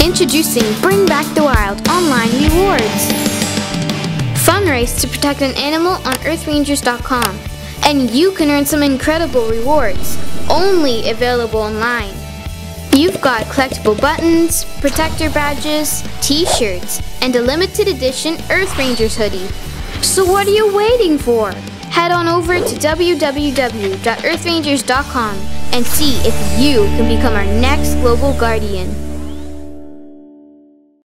Introducing Bring Back the Wild online rewards. Fundraise to protect an animal on earthrangers.com. And you can earn some incredible rewards, only available online. You've got collectible buttons, protector badges, t-shirts, and a limited edition Earth Rangers hoodie. So what are you waiting for? Head on over to www.earthrangers.com and see if you can become our next Global Guardian.